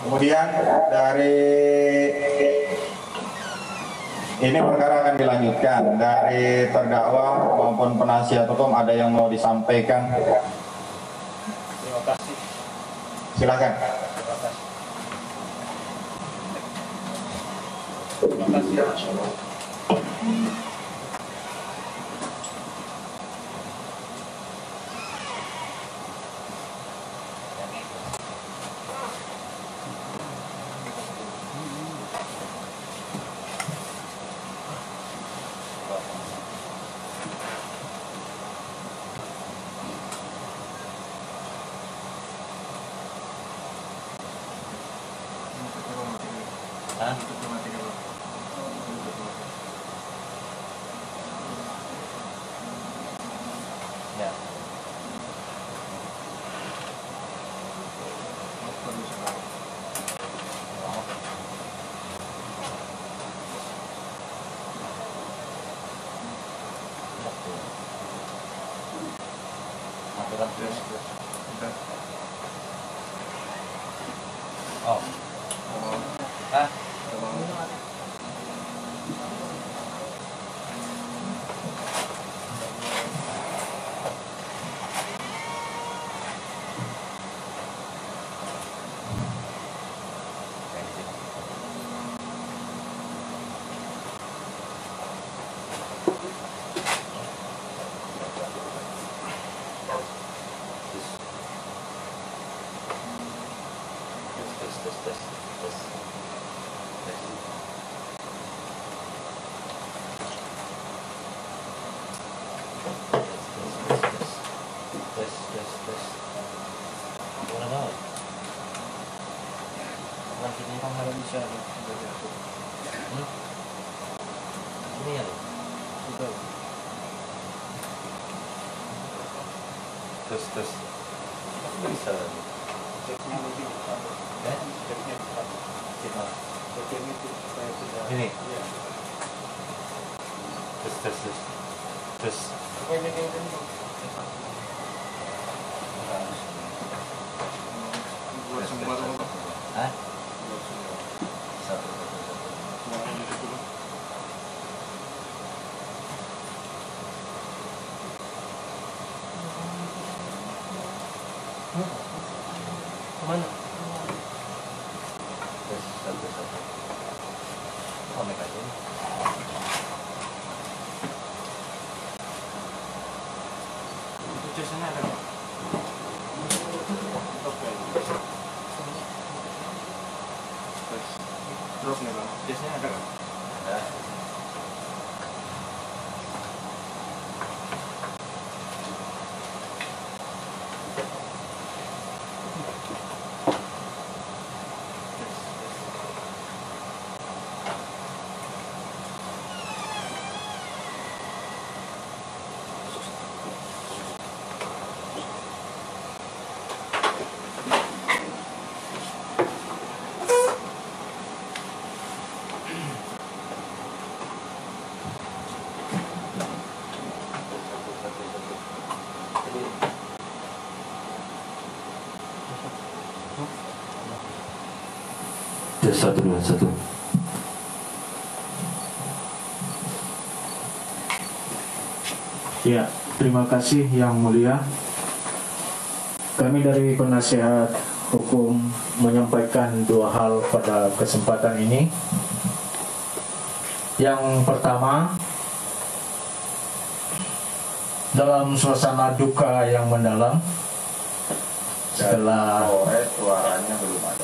Kemudian dari ini perkara akan dilanjutkan. Dari terdakwa maupun penasihat hukum ada yang mau disampaikan? Terima kasih. Silakan. Terima kasih. Ya. Oh. Ah. Ini ya. Tes. Bisa. Ini. Tes. Hah? Kemana? Satu. Connect aja nih. Itu jasanya ada nggak? Oke. Drop nih bang. Jasanya ada nggak? Ada. Tes 1 2 1. Ya, terima kasih Yang Mulia. Kami dari penasihat hukum menyampaikan dua hal pada kesempatan ini. Yang pertama, dalam suasana duka yang mendalam setelah Suaranya belum ada.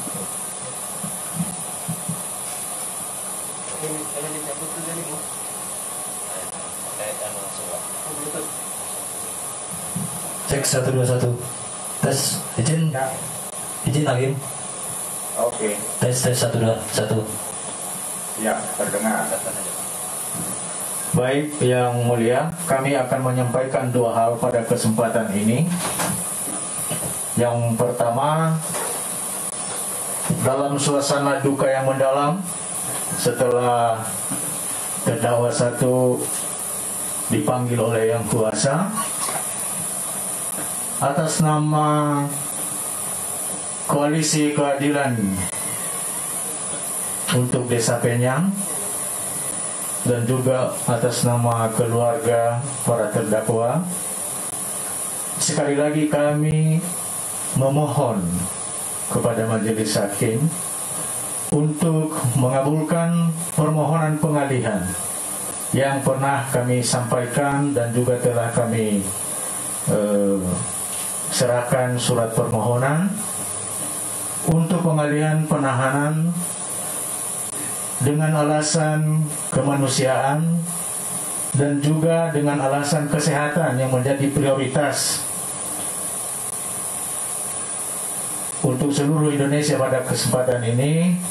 Cek 1 2 1. Tes. Izin lagi. Oke. Tes 1 2 1. Ya, terdengar. Baik, Yang Mulia, kami akan menyampaikan dua hal pada kesempatan ini. Yang pertama, dalam suasana duka yang mendalam setelah terdakwa satu dipanggil oleh Yang Kuasa atas nama Koalisi Keadilan untuk Desa Penyang dan juga atas nama keluarga para terdakwa, sekali lagi kami memohon kepada Majelis Hakim untuk mengabulkan permohonan pengalihan yang pernah kami sampaikan dan juga telah kami serahkan surat permohonan untuk pengalihan penahanan dengan alasan kemanusiaan dan juga dengan alasan kesehatan yang menjadi prioritas untuk seluruh Indonesia pada kesempatan ini.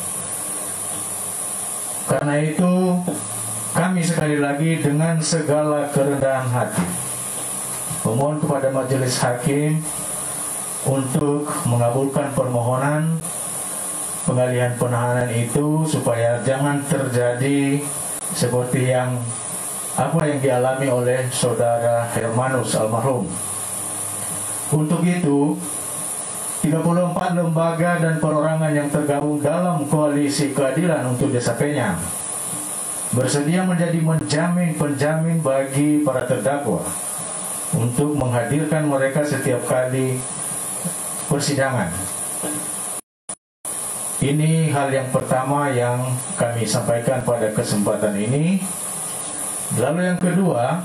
Karena itu kami sekali lagi dengan segala kerendahan hati memohon kepada Majelis Hakim untuk mengabulkan permohonan pengalihan penahanan itu supaya jangan terjadi seperti apa yang dialami oleh saudara Hermanus almarhum. Untuk itu 34 lembaga dan perorangan yang tergabung dalam Koalisi Keadilan untuk Desa Penyang bersedia menjadi penjamin bagi para terdakwa untuk menghadirkan mereka setiap kali persidangan. Ini hal yang pertama yang kami sampaikan pada kesempatan ini. Lalu yang kedua,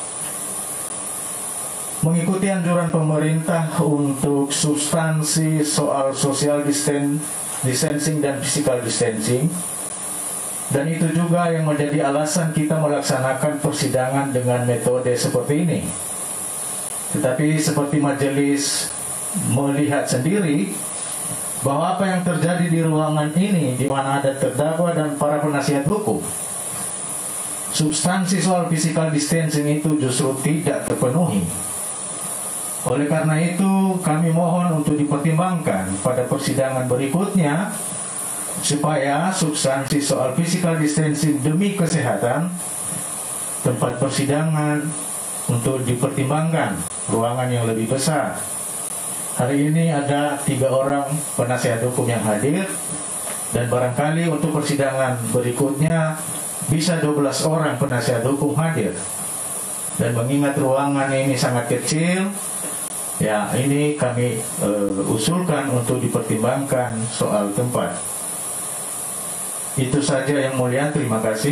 mengikuti anjuran pemerintah untuk substansi soal social distancing dan physical distancing, dan itu juga yang menjadi alasan kita melaksanakan persidangan dengan metode seperti ini. Tetapi seperti majelis melihat sendiri bahwa apa yang terjadi di ruangan ini, di mana ada terdakwa dan para penasihat hukum, substansi soal physical distancing itu justru tidak terpenuhi. Oleh karena itu kami mohon untuk dipertimbangkan pada persidangan berikutnya supaya substansi soal physical distancing demi kesehatan tempat persidangan untuk dipertimbangkan ruangan yang lebih besar. Hari ini ada 3 orang penasihat hukum yang hadir, dan barangkali untuk persidangan berikutnya bisa 12 orang penasihat hukum hadir. Dan mengingat ruangan ini sangat kecil, ya ini kami usulkan untuk dipertimbangkan soal tempat. Itu saja yang mulia, terima kasih.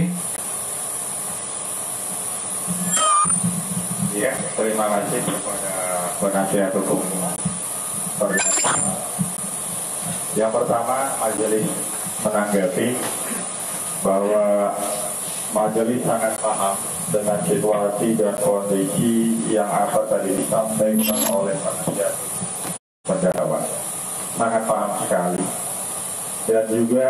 Ya, terima kasih kepada penasihat hukum. Yang pertama, majelis menanggapi bahwa majelis sangat paham dengan situasi dan kondisi yang apa tadi disampaikan oleh penasihat terdakwa. Sangat paham sekali. Dan juga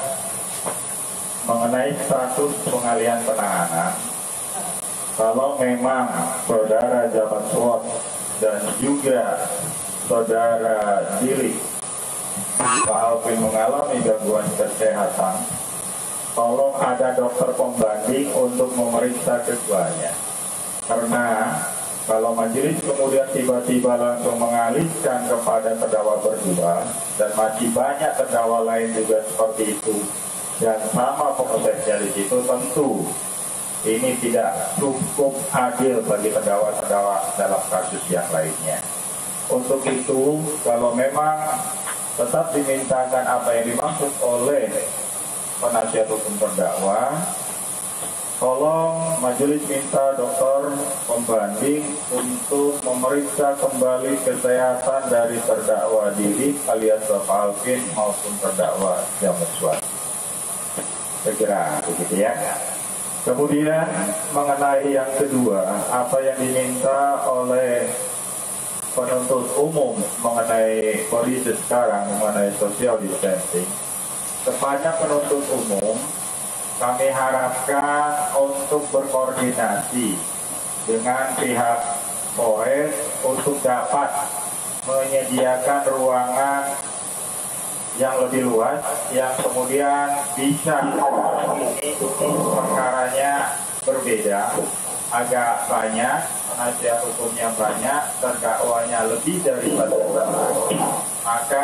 mengenai status pengalihan penahanan, kalau memang saudara Jabat SWOT dan juga saudara Dili Pak Alvin mengalami gangguan kesehatan, tolong ada dokter pembanding untuk memeriksa keduanya. Karena kalau majelis kemudian tiba-tiba langsung mengalihkan kepada terdakwa berdua, dan masih banyak terdakwa lain juga seperti itu, dan sama prosesnya di situ, tentu ini tidak cukup adil bagi terdakwa-terdakwa dalam kasus yang lainnya. Untuk itu, kalau memang tetap dimintakan apa yang dimaksud oleh penasihat hukum terdakwa, tolong majelis minta dokter pembanding untuk memeriksa kembali kesehatan dari terdakwa Dili alias Bapak Alvin maupun terdakwa Jabat SWOT. Saya kira begitu ya. Kemudian mengenai yang kedua, apa yang diminta oleh penuntut umum mengenai kondisi sekarang mengenai social distancing, kepada penuntut umum kami harapkan untuk berkoordinasi dengan pihak Polres untuk dapat menyediakan ruangan yang lebih luas, yang kemudian bisa ini perkaranya berbeda, agak banyak, penasihat hukumnya banyak, terdakwanya lebih dari 1 orang. maka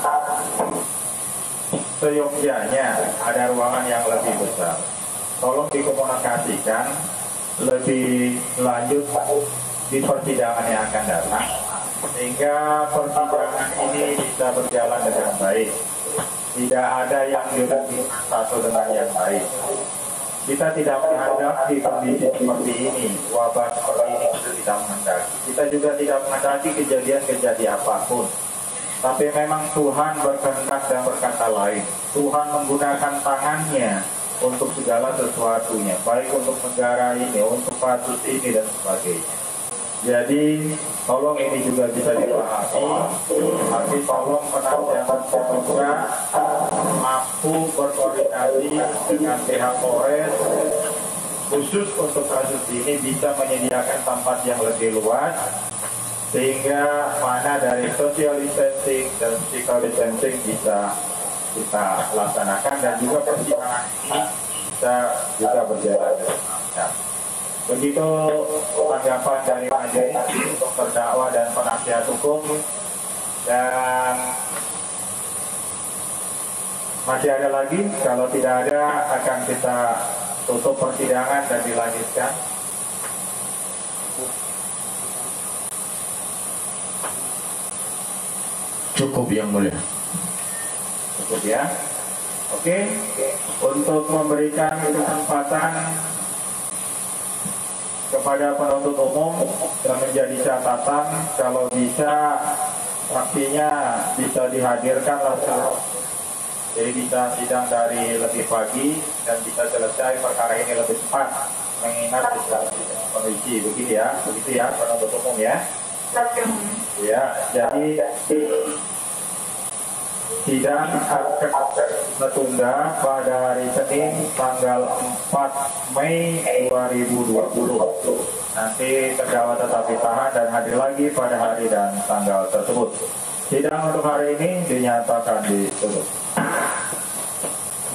seyogyanya ada ruangan yang lebih besar. Tolong dikomunikasikan lebih lanjut di persidangan yang akan datang, sehingga persidangan ini bisa berjalan dengan baik. Tidak ada yang dirugikan satu dengan yang lain. Kita tidak menghadapi kondisi seperti ini, wabah seperti ini kita tidak menghendaki. Kita juga tidak menghendaki kejadian-kejadian apapun. Tapi memang Tuhan berkehendak dan berkata lain. Tuhan menggunakan tangannya untuk segala sesuatunya, baik untuk negara ini, untuk kasus ini dan sebagainya. Jadi tolong ini juga bisa dipahami, tapi tolong penasihat juga mampu berkoordinasi dengan pihak Polres khusus untuk kasus ini, bisa menyediakan tempat yang lebih luas, sehingga mana dari social distancing dan physical distancing bisa kita laksanakan, dan juga persidangan ini bisa juga berjalan dengan lancar. Begitu tanggapan dari majelis untuk terdakwa dan penasihat hukum, dan masih ada lagi. Kalau tidak ada, akan kita tutup persidangan dan dilanjutkan. Cukup yang mulia. Cukup ya. Oke. Untuk memberikan kesempatan kepada penuntut umum dan menjadi catatan, kalau bisa saksinya bisa dihadirkan langsung. Jadi bisa sidang dari lebih pagi dan bisa selesai perkara ini lebih cepat, mengingat kondisi begitu ya penuntut umum ya. Ya, jadi sidang akan tertunda pada hari Senin tanggal 4 Mei 2020. Nanti terdakwa tetap ditahan dan hadir lagi pada hari dan tanggal tersebut. Sidang untuk hari ini dinyatakan ditutup.